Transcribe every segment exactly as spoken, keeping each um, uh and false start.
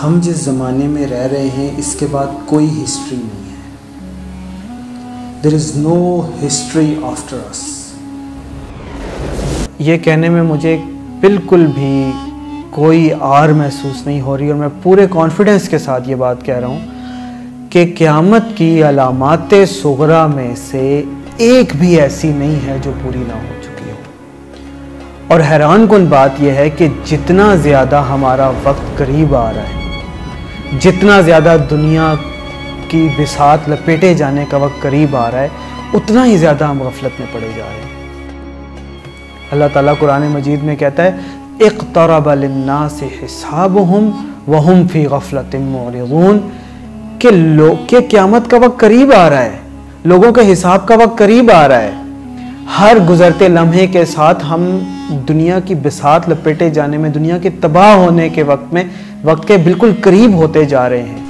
हम जिस ज़माने में रह रहे हैं इसके बाद कोई हिस्ट्री नहीं है। There is no history after us. ये कहने में मुझे बिल्कुल भी कोई आर महसूस नहीं हो रही और मैं पूरे कॉन्फिडेंस के साथ ये बात कह रहा हूँ कि क़यामत की अलामात सुगरा में से एक भी ऐसी नहीं है जो पूरी ना हो चुकी हो। और हैरान कुन बात यह है कि जितना ज़्यादा हमारा वक्त करीब आ रहा है, जितना ज़्यादा दुनिया की बिसात लपेटे जाने का वक्त करीब आ रहा है, उतना ही ज़्यादा हम गफलत में पड़े जा रहे हैं। अल्लाह ताला कुरान मजीद में कहता है इक़्तरब लिन्नासि हिसाबुहुम वहुम फ़ी गफ़लतिन मुअरिज़ून, कि लोग के क़यामत का वक्त करीब आ रहा है, लोगों के हिसाब का वक्त करीब आ रहा है। हर गुजरते लम्हे के साथ हम दुनिया की बिसात लपेटे जाने में, दुनिया के तबाह होने के वक्त में वक्त के बिल्कुल करीब होते जा रहे हैं।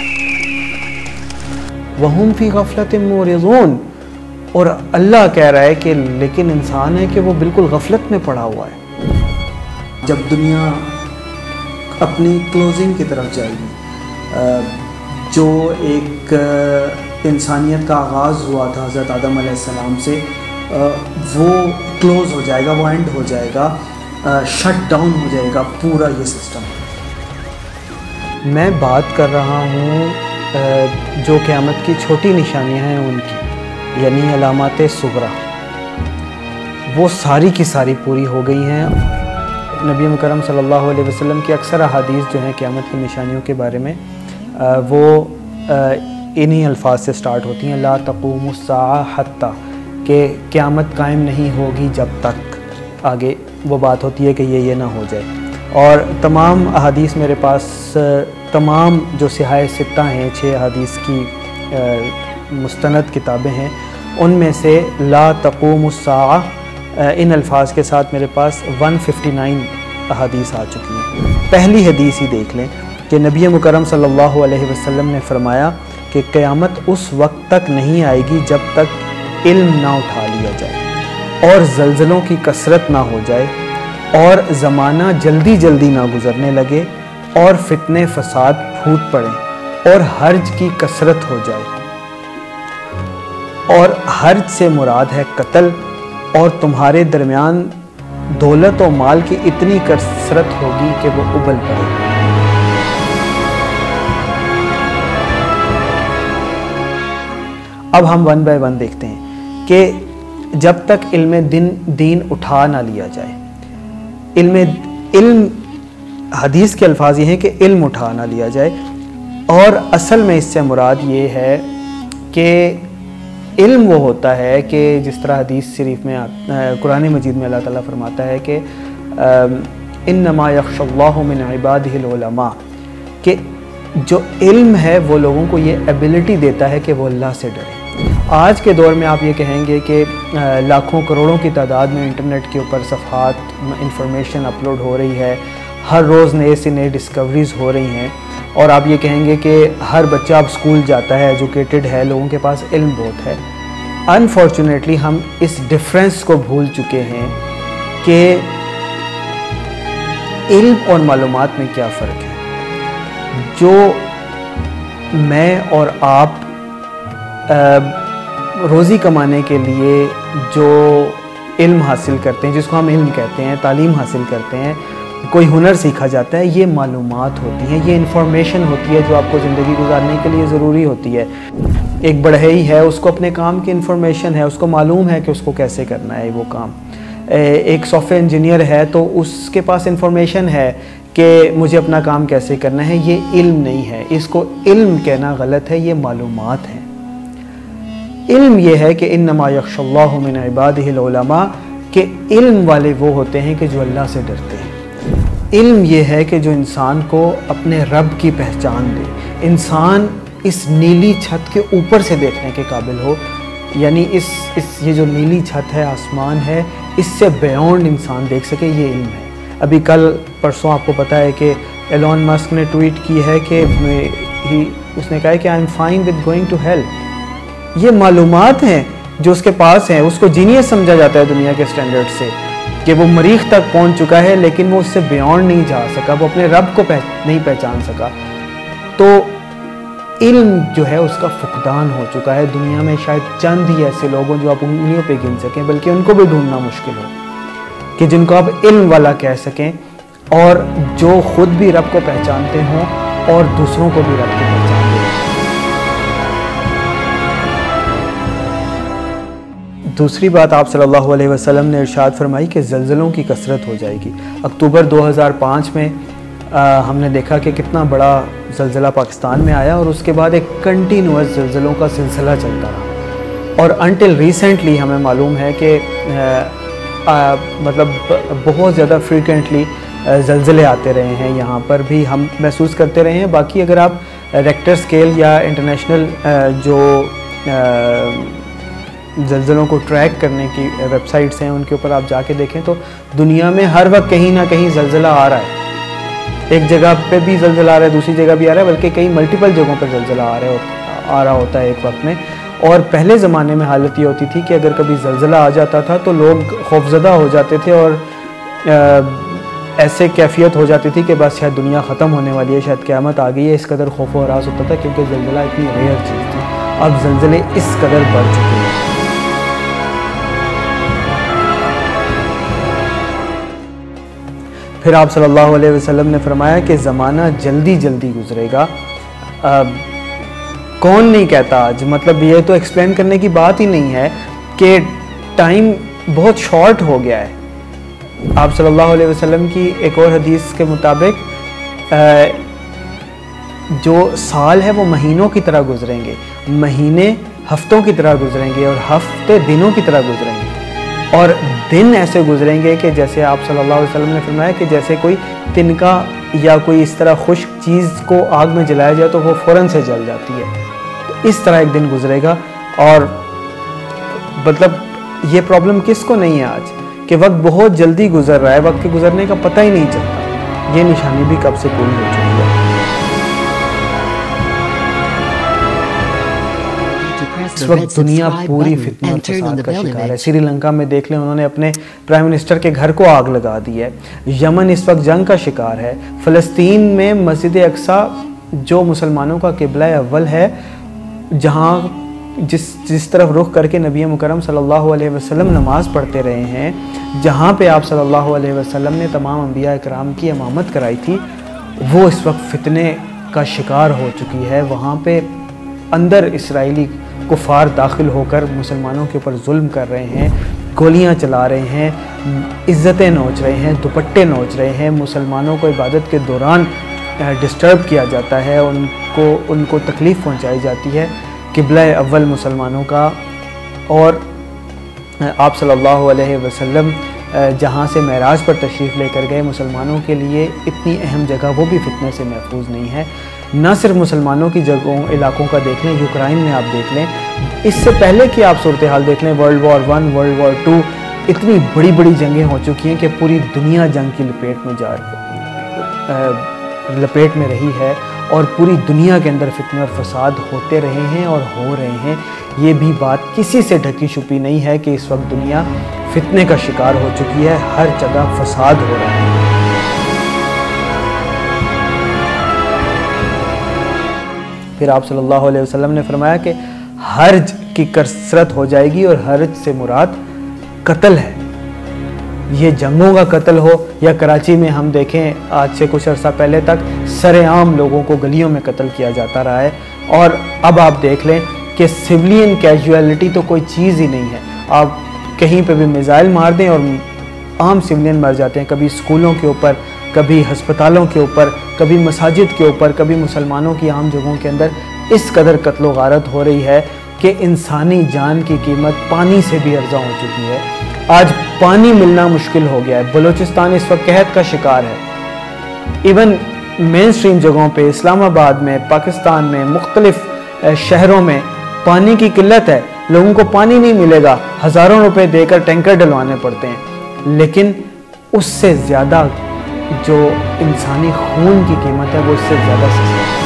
वहुम फ़ी गफ़लतिन मुअरिज़ून, और अल्लाह कह रहा है कि लेकिन इंसान है कि वो बिल्कुल गफलत में पड़ा हुआ है। जब दुनिया अपनी क्लोजिंग की तरफ जाएगी, जो एक इंसानियत का आगाज़ हुआ था हज़रत आदम अलैहिस्सलाम से, वो क्लोज़ हो जाएगा, वो एंड हो जाएगा, शट डाउन हो जाएगा पूरा ये सिस्टम। मैं बात कर रहा हूँ जो क़यामत की छोटी निशानियाँ हैं उनकी, यानी अलामात सुगरा, वो सारी की सारी पूरी हो गई हैं। नबी मुकर्रम सल्लल्लाहु अलैहि वसल्लम की अक्सर अहादीस जो हैं क़यामत की निशानियों के बारे में, वो इन्हीं अल्फाज से स्टार्ट होती हैं, ला तक़ूमुस्साअ हत्ता, कि क़यामत कायम नहीं होगी जब तक। आगे वो बात होती है कि ये ये ना हो जाए। और तमाम अहादीस मेरे पास, तमाम जो सिहाए सित्ता हैं, छः अहादीस की मुस्तनद किताबें हैं, उनमें से ला तक़ूमुस्साअ इन अल्फाज के साथ मेरे पास एक सौ उनसठ अहादीस आ चुकी हैं। पहली हदीस ही देख लें कि नबी मुकर्रम सल्लल्लाहु अलैहि वसल्लम ने फरमाया कि क़यामत उस वक्त तक नहीं आएगी जब तक इल्म ना उठा लिया जाए और ज़लज़लों की कसरत ना हो जाए और ज़माना जल्दी जल्दी ना गुज़रने लगे और फितने फसाद फूट पड़े और हर्ज की कसरत हो जाए। और हर्ज से मुराद है कत्ल, और तुम्हारे दरमियान दौलत और माल की इतनी कसरत होगी कि वो उबल पड़े। अब हम वन बाय वन देखते हैं कि जब तक इल्म दिन दीन उठा ना लिया जाए, इल्म इल्म हदीस के अल्फाज ये हैं कि इल्म उठा ना लिया जाए, और असल में इससे मुराद ये है कि इल्म वो होता है कि जिस तरह हदीस शरीफ में, कुरान मजीद में अल्लाह ताला फरमाता है कि इन्नमा यख्शल्लाहु मिन इबादिहिल उलमा, कि जो इल्म है वो लोगों को ये एबिलिटी देता है कि वो अल्लाह से डरे। आज के दौर में आप ये कहेंगे कि लाखों करोड़ों की तादाद में इंटरनेट के ऊपर सफ़हात इंफॉर्मेशन अपलोड हो रही है, हर रोज़ नए से नए डिस्कवरीज़ हो रही हैं, और आप ये कहेंगे कि हर बच्चा अब स्कूल जाता है, एजुकेटेड है, लोगों के पास इल्म बहुत है। अनफॉर्चुनेटली हम इस डिफरेंस को भूल चुके हैं कि इल्म और मालूमात में क्या फ़र्क है। जो मैं और आप रोज़ी कमाने के लिए जो इल्म हासिल करते हैं, जिसको हम इल्म कहते हैं, तालीम हासिल करते हैं, कोई हुनर सीखा जाता है, ये मालूमात होती हैं, ये इंफॉर्मेशन होती है जो आपको ज़िंदगी गुजारने के लिए ज़रूरी होती है। एक बढ़ई है, उसको अपने काम की इंफॉर्मेशन है, उसको मालूम है कि उसको कैसे करना है वो काम। एक सॉफ्टवेयर इंजीनियर है तो उसके पास इंफॉर्मेशन है कि मुझे अपना काम कैसे करना है। ये इल्म नहीं है, इसको इल्म कहना गलत है, ये मालूमात है। इल्म ये है कि इन्नमा यख्शल्लाहु मिन इबादिहिल उलमा, कि इल्म वाले वो होते हैं कि जो अल्लाह से डरते हैं। इल्म ये है कि जो इंसान को अपने रब की पहचान दे, इंसान इस नीली छत के ऊपर से देखने के काबिल हो, यानी इस इस ये जो नीली छत है, आसमान है, इससे बियॉन्ड इंसान देख सके, ये इल्म है। अभी कल परसों आपको पता है कि एलोन मस्क ने ट्वीट की है कि ही उसने कहा है कि I am fine with going to hell. ये मालूमात हैं जो उसके पास हैं, उसको जीनियस समझा जाता है दुनिया के स्टैंडर्ड से, कि वो मरीख तक पहुंच चुका है लेकिन वो उससे बियॉन्ड नहीं जा सका, वो अपने रब को पह, नहीं पहचान सका। तो इल्म जो है उसका फुकदान हो चुका है। दुनिया में शायद चंद ही ऐसे लोग हों जो आप उंगलियों पे गिन सकें, बल्कि उनको भी ढूंढना मुश्किल हो कि जिनको आप इल्म वाला कह सकें और जो खुद भी रब को पहचानते हों और दूसरों को भी रब को पहचानते हों। दूसरी बात, आप सल्लल्लाहु अलैहि वसल्लम ने इरशाद फरमाई कि ज़लज़लों की कसरत हो जाएगी। अक्टूबर दो हज़ार पाँच में आ, हमने देखा कि कितना बड़ा ज़लज़ला पाकिस्तान में आया और उसके बाद एक कंटिन्यूअस ज़लज़लों का सिलसिला चलता रहा और अनटिल रिसेंटली हमें मालूम है कि मतलब बहुत ज़्यादा फ्रीक्वेंटली ज़लज़ले आते रहे हैं। यहाँ पर भी हम महसूस करते रहे हैं। बाकी अगर आप रेक्टर स्केल या इंटरनेशनल जो ज़लज़लों को ट्रैक करने की वेबसाइट्स हैं उनके ऊपर आप जाके देखें तो दुनिया में हर वक्त कहीं ना कहीं ज़लज़ला आ रहा है। एक जगह पे भी ज़लज़ला आ रहा है, दूसरी जगह भी आ रहा है, बल्कि कई मल्टीपल जगहों पर ज़लज़ला आ रहा है आ रहा होता है एक वक्त में। और पहले ज़माने में हालत ये होती थी कि अगर कभी ज़लज़ला आ जाता था तो लोग खौफज़दा हो जाते थे और आ, ऐसे कैफियत हो जाती थी कि बस शायद दुनिया ख़त्म होने वाली है, शायद क़यामत आ गई है। इस कदर खौफ व हरास होता था क्योंकि ज़लज़ला इतनी रेयर चीज़ थी। अब ज़लज़ले इस कदर बढ़ चुके हैं। फिर आप सल्लल्लाहु अलैहि वसल्लम ने फरमाया कि ज़माना जल्दी जल्दी गुजरेगा। अब कौन नहीं कहता आज, मतलब ये तो एक्सप्लेन करने की बात ही नहीं है कि टाइम बहुत शॉर्ट हो गया है। आप सल्लल्लाहु अलैहि वसल्लम की एक और हदीस के मुताबिक जो साल है वो महीनों की तरह गुजरेंगे, महीने हफ्तों की तरह गुजरेंगे और हफ्ते दिनों की तरह गुजरेंगे और दिन ऐसे गुजरेंगे कि जैसे आप सल्लल्लाहु अलैहि वसल्लम ने फरमाया कि जैसे कोई तिनका या कोई इस तरह खुश्क चीज़ को आग में जलाया जाए तो वो फ़ौरन से जल जाती है। तो इस तरह एक दिन गुजरेगा। और मतलब ये प्रॉब्लम किसको नहीं है आज कि वक्त बहुत जल्दी गुजर रहा है, वक्त के गुजरने का पता ही नहीं चलता। ये निशानी भी कब से पूरी हो चुकी है। इस वक्त दुनिया पूरी फितने और फसाद का शिकार है। श्रीलंका में देख लें, उन्होंने अपने प्राइम मिनिस्टर के घर को आग लगा दी है। यमन इस वक्त जंग का शिकार है। फ़लस्तीन में मस्जिद अक्सा जो मुसलमानों का किबला अव्वल है, जहाँ जिस जिस तरफ रुख करके नबी मुकरम सल्लल्लाहु अलैहि वसल्लम नमाज़ पढ़ते रहे हैं, जहाँ पे आप सल्लल्लाहु अलैहि वसल्लम ने तमाम अंबिया इकराम की इमामत कराई थी, वो इस वक्त फितने का शिकार हो चुकी है। वहाँ पे अंदर इसराइली कुफार दाखिल होकर मुसलमानों के ऊपर जुल्म कर रहे हैं, गोलियां चला रहे हैं, इज़्ज़तें नोच रहे हैं, दुपट्टे नोच रहे हैं। मुसलमानों को इबादत के दौरान डिस्टर्ब किया जाता है, उनको उनको तकलीफ़ पहुंचाई जाती है किबला अव्वल मुसलमानों का। और आप सल्लल्लाहु अलैहि वसल्लम जहाँ से मेराज पर तशरीफ़ लेकर गए, मुसलमानों के लिए इतनी अहम जगह वो भी फितने से महफूज नहीं है। न सिर्फ मुसलमानों की जगहों इलाकों का देख लें, यूक्रेन में आप देख लें, इससे पहले कि आप सूरत हाल देख लें, world war one, world war two, इतनी बड़ी बड़ी जंगें हो चुकी हैं कि पूरी दुनिया जंग की लपेट में जा लपेट में रही है और पूरी दुनिया के अंदर फितने और फसाद होते रहे हैं और हो रहे हैं। ये भी बात किसी से ढकी छुपी नहीं है कि इस वक्त दुनिया फितने का शिकार हो चुकी है, हर जगह फसाद हो रहा है। फिर आप सल्लल्लाहु अलैहि वसल्लम ने फरमाया कि हर्ज की कसरत हो जाएगी और हर्ज से मुराद कत्ल है। ये जंगों का कत्ल हो या कराची में हम देखें आज से कुछ अर्सा पहले तक सरेआम लोगों को गलियों में कत्ल किया जाता रहा है। और अब आप देख लें कि सिविलियन कैजुअलिटी तो कोई चीज़ ही नहीं है। आप कहीं पे भी मिसाइल मार दें और आम सिविलियन मर जाते हैं, कभी स्कूलों के ऊपर, कभी हस्पतालों के ऊपर, कभी मसाजिद के ऊपर, कभी मुसलमानों की आम जगहों के अंदर। इस कदर कत्ल गारत हो रही है कि इंसानी जान की कीमत पानी से भी अर्जा हो चुकी है। आज पानी मिलना मुश्किल हो गया है। बलूचिस्तान इस वक्त कहत का शिकार है। इवन मेन स्ट्रीम जगहों पे, इस्लामाबाद में, पाकिस्तान में, मुख्तलिफ शहरों में पानी की किल्लत है। लोगों को पानी नहीं मिलेगा, हज़ारों रुपए देकर टैंकर डलवाने पड़ते हैं। लेकिन उससे ज़्यादा जो इंसानी खून की कीमत है वो उससे ज़्यादा सस्ती है।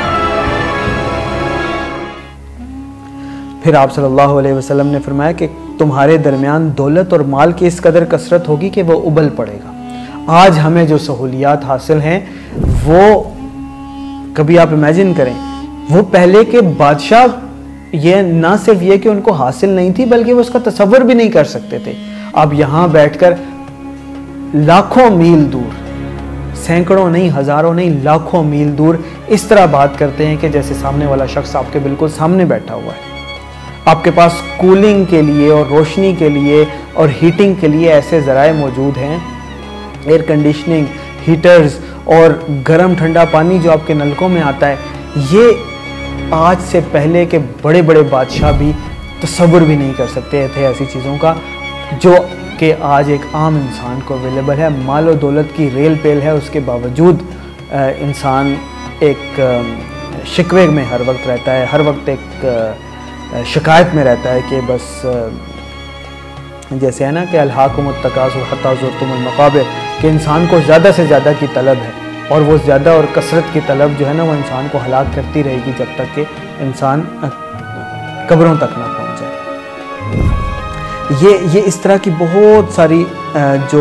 फिर आप सल्लल्लाहु अलैहि वसल्लम ने फरमाया कि तुम्हारे दरमियान दौलत और माल की इस कदर कसरत होगी कि वो उबल पड़ेगा। आज हमें जो सहूलियात हासिल हैं वो कभी आप इमेजिन करें, वो पहले के बादशाह ये ना सिर्फ ये कि उनको हासिल नहीं थी बल्कि वो उसका तसव्वुर भी नहीं कर सकते थे। अब यहाँ बैठकर लाखों मील दूर, सैकड़ों नहीं, हजारों नहीं, लाखों मील दूर इस तरह बात करते हैं कि जैसे सामने वाला शख्स आपके बिल्कुल सामने बैठा हुआ है। आपके पास कूलिंग के लिए और रोशनी के लिए और हीटिंग के लिए ऐसे ज़राए मौजूद हैं, एयर कंडीशनिंग, हीटर्स और गर्म ठंडा पानी जो आपके नलकों में आता है। ये आज से पहले के बड़े बड़े बादशाह भी तसव्वुर भी नहीं कर सकते थे ऐसी चीज़ों का, जो कि आज एक आम इंसान को अवेलेबल है। माल और दौलत की रेल पेल है, उसके बावजूद इंसान एक शिकवे में हर वक्त रहता है, हर वक्त एक शिकायत में रहता है कि बस जैसे है ना कि अलहाकुमुत तकासुर हत्ता ज़ुरतुमुल मक़ाबिर, कि इंसान को ज़्यादा से ज़्यादा की तलब है और वो ज़्यादा और कसरत की तलब जो है ना वो इंसान को हलाक करती रहेगी जब तक कि इंसान कब्रों तक ना पहुंच जाए। ये ये इस तरह की बहुत सारी जो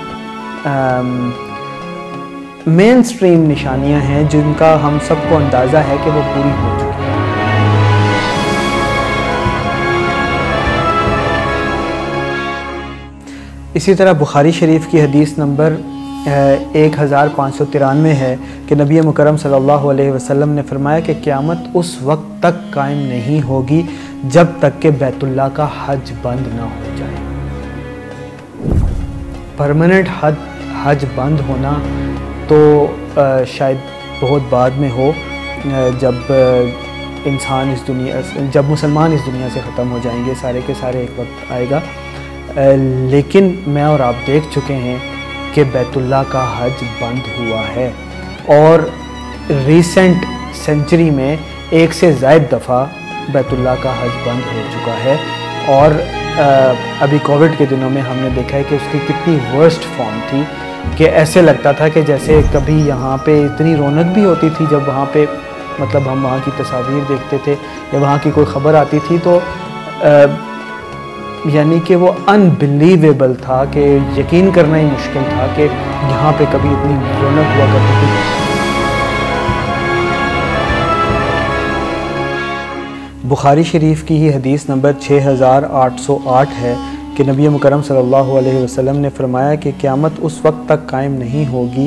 मेन स्ट्रीम निशानियां हैं जिनका हम सबको अंदाज़ा है कि वो पूरी हो चुकी हैं। इसी तरह बुखारी शरीफ की हदीस नंबर एक हज़ार पाँच सौ तिरानवे है कि नबी मुकरम सल्लल्लाहु अलैहि वसल्लम ने फरमाया कि क़यामत उस वक्त तक कायम नहीं होगी जब तक कि बैतुल्लाह का हज बंद ना हो जाए। परमानेंट हज हज बंद होना तो आ, शायद बहुत बाद में हो, जब इंसान इस दुनिया जब मुसलमान इस दुनिया से ख़त्म हो जाएंगे, सारे के सारे एक वक्त आएगा। लेकिन मैं और आप देख चुके हैं कि बैतुल्लाह का हज बंद हुआ है और रिसेंट सेंचुरी में एक से ज़ायद दफ़ा बैतुल्लाह का हज बंद हो चुका है। और अभी कोविड के दिनों में हमने देखा है कि उसकी कितनी वर्स्ट फॉर्म थी कि ऐसे लगता था कि जैसे कभी यहाँ पे इतनी रौनक भी होती थी जब वहाँ पे मतलब हम वहाँ की तस्वीर देखते थे या वहाँ की कोई ख़बर आती थी तो यानी कि वो अनबिलीवेबल था कि यकीन करना ही मुश्किल था कि यहाँ पे कभी इतनी रौनक हुआ करती थी। बुखारी शरीफ की ही हदीस नंबर छः हज़ार आठ सौ आठ है कि नबी मुकरम सल्लल्लाहु अलैहि वसल्लम ने फरमाया कि क़यामत उस वक्त तक कायम नहीं होगी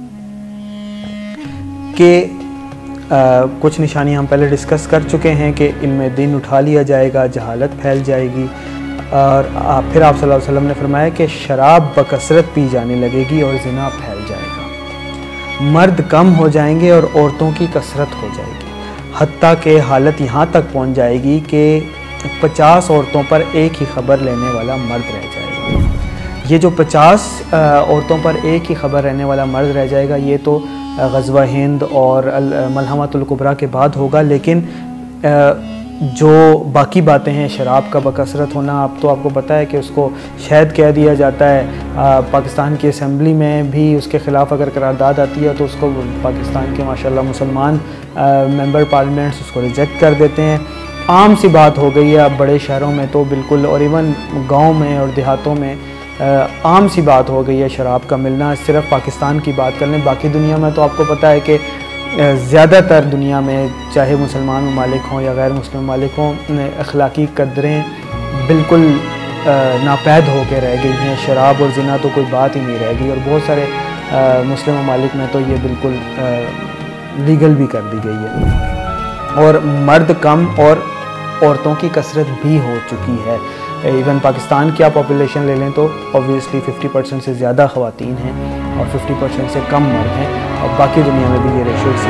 कि कुछ निशानियाँ हम पहले डिस्कस कर चुके हैं कि इनमें दिन उठा लिया जाएगा, जहालत फैल जाएगी। और फिर आप सल्लल्लाहु अलैहि वसल्लम ने फरमाया कि शराब बकसरत पी जाने लगेगी और ज़िना फैल जाएगा, मर्द कम हो जाएंगे और औरतों की कसरत हो जाएगी, हत्ता के हालत यहाँ तक पहुँच जाएगी कि पचास औरतों पर एक ही ख़बर लेने वाला मर्द रह जाएगा। ये जो पचास औरतों पर एक ही ख़बर रहने वाला मर्द रह जाएगा ये तो ग़ज़वा हिंद और मलहमतुल कुबरा के बाद होगा, लेकिन जो बाकी बातें हैं, शराब का बकसरत होना, अब तो आपको पता है कि उसको शहद कह दिया जाता है। आ, पाकिस्तान की असम्बली में भी उसके ख़िलाफ़ अगर करारदाद आती है तो उसको पाकिस्तान के माशाल्लाह मुसलमान मेंबर पार्लियामेंट्स उसको रिजेक्ट कर देते हैं। आम सी बात हो गई है अब बड़े शहरों में तो बिल्कुल, और इवन गाँव में और देहातों में आ, आम सी बात हो गई है शराब का मिलना। सिर्फ पाकिस्तान की बात कर लें, बाकी दुनिया में तो आपको पता है कि ज़्यादातर दुनिया में चाहे मुसलमान ममालिक हों या गैर मुस्लिम ममालिक हों, अखलाकी कदरें बिल्कुल नापैद होकर रह गई हैं। शराब और ज़िना तो कोई बात ही नहीं रह गई और बहुत सारे मुस्लिम ममालिक में तो ये बिल्कुल लीगल भी कर दी गई है। और मर्द कम और औरतों की कसरत भी हो चुकी है। इवन पाकिस्तान की आप पॉपुलेशन ले लें तो ऑब्वियसली पचास परसेंट से ज़्यादा ख़वातीन हैं और पचास परसेंट से कम मर्द हैं, और बाकी दुनिया में भी ये रेशो इसी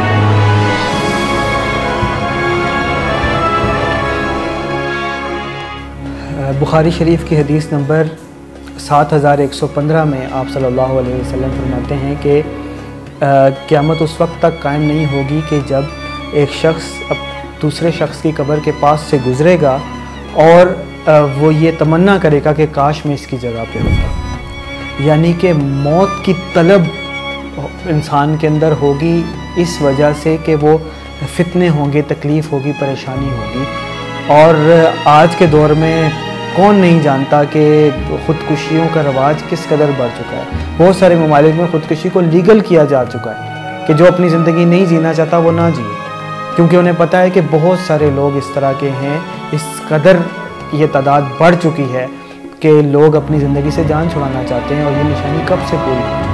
है। बुखारी शरीफ की हदीस नंबर सात हज़ार एक सौ पंद्रह में आप सल्लल्लाहु अलैहि वसल्लम फरमाते हैं कि क़यामत उस वक्त तक कायम नहीं होगी कि जब एक शख्स अब दूसरे शख्स की कब्र के पास से गुज़रेगा और वो ये तमन्ना करेगा कि काश मैं इसकी जगह पे होता। यानी कि मौत की तलब इंसान के अंदर होगी इस वजह से कि वो फितने होंगे, तकलीफ़ होगी, परेशानी होगी। और आज के दौर में कौन नहीं जानता कि ख़ुदकुशियों का रवाज किस कदर बढ़ चुका है। बहुत सारे ममालिक में ख़ुदकुशी को लीगल किया जा चुका है कि जो अपनी ज़िंदगी नहीं जीना चाहता वो ना जिए, क्योंकि उन्हें पता है कि बहुत सारे लोग इस तरह के हैं। इस कदर ये तादाद बढ़ चुकी है कि लोग अपनी ज़िंदगी से जान छुड़ाना चाहते हैं, और ये निशानी कब से पूरी हो।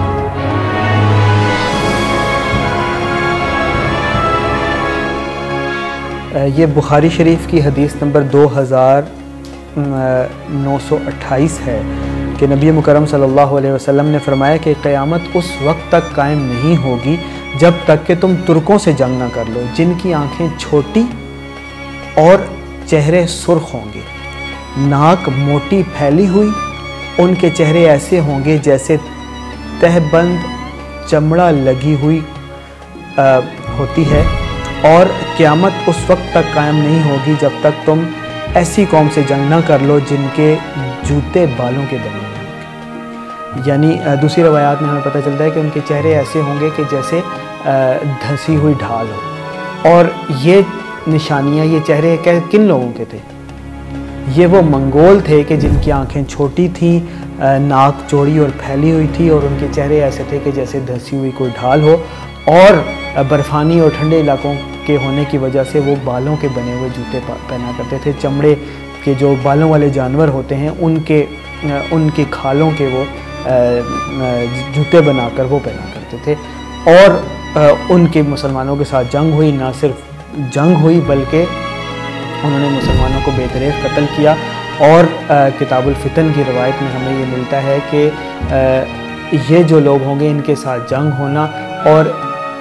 ये बुखारी शरीफ की हदीस नंबर दो हज़ार नौ सौ अट्ठाईस है कि नबी मुकरम सल्लल्लाहु अलैहि वसल्लम ने फरमाया कि क़यामत उस वक्त तक कायम नहीं होगी जब तक कि तुम तुर्कों से जंग ना कर लो, जिनकी आंखें छोटी और चेहरे सुर्ख होंगे, नाक मोटी फैली हुई, उनके चेहरे ऐसे होंगे जैसे तहबंद चमड़ा लगी हुई आ, होती है। और क़यामत उस वक्त तक कायम नहीं होगी जब तक तुम ऐसी कौम से जंग ना कर लो जिनके जूते बालों के बने होंगे। यानी दूसरी रवायात में हमें पता चलता है कि उनके चेहरे ऐसे होंगे कि जैसे धंसी हुई ढाल हो। और ये निशानियाँ, ये चेहरे किन लोगों के थे? ये वो मंगोल थे कि जिनकी आंखें छोटी थीं, नाक चौड़ी और फैली हुई थी, और उनके चेहरे ऐसे थे कि जैसे धंसी हुई कोई ढाल हो। और बर्फ़ानी और ठंडे इलाकों के होने की वजह से वो बालों के बने हुए जूते पहना करते थे। चमड़े के जो बालों वाले जानवर होते हैं उनके उनकी खालों के वो जूते बनाकर वो पहना करते थे। और उनके मुसलमानों के साथ जंग हुई, ना सिर्फ जंग हुई बल्कि उन्होंने मुसलमानों को बेतरतीब कत्ल किया। और किताबुल फितन की रवायत में हमें ये मिलता है कि ये जो लोग होंगे इनके साथ जंग होना, और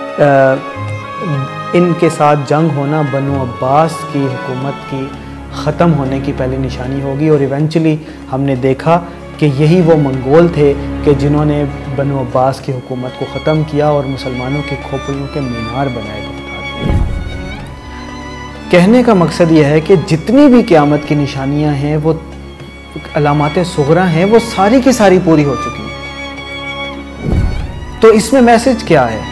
इनके साथ जंग होना बनु अब्बास की हुकूमत की ख़त्म होने की पहली निशानी होगी। और इवेंचुअली हमने देखा कि यही वो मंगोल थे कि जिन्होंने बनु अब्बास की हुकूमत को ख़त्म किया और मुसलमानों की खोपड़ियों के मीनार बनाए बगदाद में। कहने का मकसद यह है कि जितनी भी क़यामत की निशानियां हैं, वो अलामात सुगरा हैं, वो सारी की सारी पूरी हो चुकी हैं। तो इसमें मैसेज क्या है?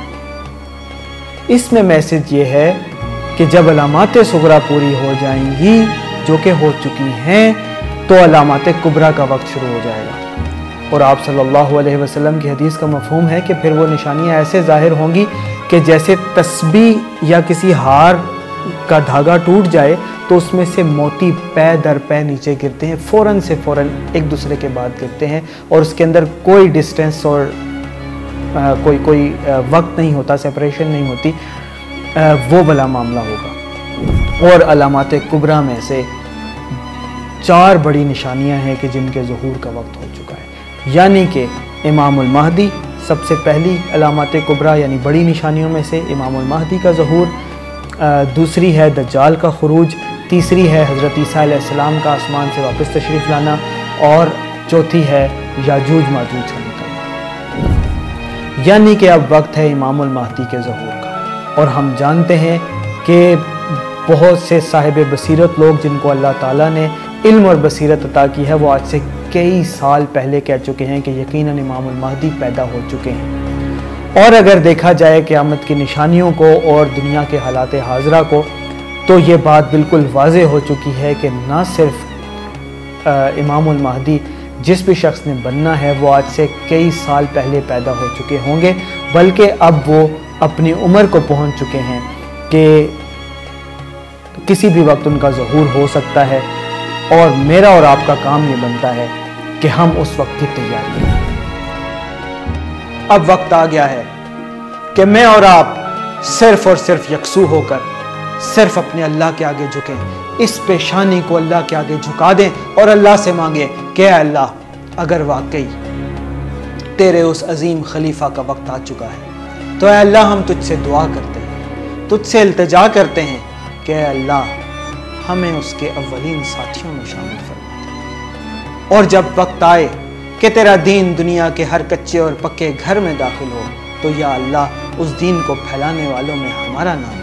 इसमें मैसेज ये है कि जब अलामात सुगरा पूरी हो जाएंगी, जो कि हो चुकी हैं, तो अलामात कुबरा का वक्त शुरू हो जाएगा। और आप सल्लल्लाहु अलैहि वसल्लम की हदीस का मफहूम है कि फिर वो निशानियां ऐसे ज़ाहिर होंगी कि जैसे तस्बीह या किसी हार का धागा टूट जाए तो उसमें से मोती पै दर पै नीचे गिरते हैं, फ़ौरन से फ़ौरन एक दूसरे के बाद गिरते हैं, और उसके अंदर कोई डिस्टेंस और आ, कोई कोई आ, वक्त नहीं होता, सेपरेशन नहीं होती। आ, वो वाला मामला होगा। और अलामात कुबरा में से चार बड़ी निशानियां हैं कि जिनके ज़ुहूर का वक्त हो चुका है। यानी कि इमामुल महदी सबसे पहली अलामात कुबरा यानी बड़ी निशानियों में से इमामुल महदी का ज़ुहूर, दूसरी है दज्जाल का खुरूज, तीसरी है हज़रत ईसा अलैहिस्सलाम का आसमान से वापस तशरीफ़ लाना, और चौथी है याजूज माजूज का निकलना। यानी कि अब वक्त है इमामुल महदी के ज़ुहूर का। और हम जानते हैं कि बहुत से साहिब बसीरत लोग जिनको अल्लाह ताला ने इल्म और बसीरत अता की है, वो आज से कई साल पहले कह चुके हैं कि यकीनन इमामुल महदी पैदा हो चुके हैं। और अगर देखा जाए क़यामत की निशानियों को और दुनिया के हालात हाज़रा को, तो ये बात बिल्कुल वाज़ेह हो चुकी है कि ना सिर्फ इमामुल महदी जिस भी शख्स ने बनना है वो आज से कई साल पहले पैदा हो चुके होंगे, बल्कि अब वो अपनी उम्र को पहुंच चुके हैं कि किसी भी वक्त उनका ज़हूर हो सकता है। और मेरा और आपका काम ये बनता है कि हम उस वक्त की तैयारी करें। अब वक्त आ गया है कि मैं और आप सिर्फ और सिर्फ यकसू होकर सिर्फ अपने अल्लाह के आगे झुकें, इस पेशानी को अल्लाह के आगे झुका दें और अल्लाह से मांगे कि अल्लाह, अगर वाकई तेरे उस अजीम खलीफा का वक्त आ चुका है तो अल्लाह हम तुझसे दुआ करते हैं, तुझसे इल्तिजा करते हैं कि अल्लाह हमें उसके अव्वलीन साथियों में शामिल फरमा दे। और जब वक्त आए कि तेरा दीन दुनिया के हर कच्चे और पक्के घर में दाखिल हो, तो या अल्लाह उस दीन को फैलाने वालों में हमारा नाम